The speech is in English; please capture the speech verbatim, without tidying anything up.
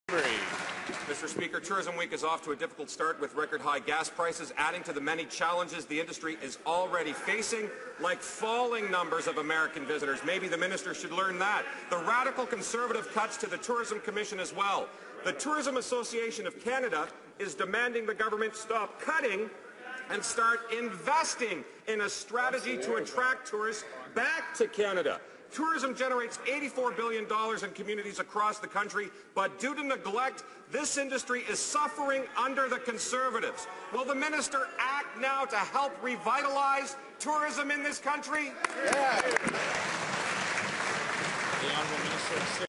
Mister Speaker, Tourism Week is off to a difficult start with record-high gas prices, adding to the many challenges the industry is already facing, like falling numbers of American visitors. Maybe the minister should learn that. The radical Conservative cuts to the Tourism Commission as well. The Tourism Association of Canada is demanding the government stop cutting and start investing in a strategy to attract tourists back to Canada. Tourism generates eighty-four billion dollars in communities across the country, but due to neglect, this industry is suffering under the Conservatives. Will the minister act now to help revitalize tourism in this country? Yeah. The Honourable Minister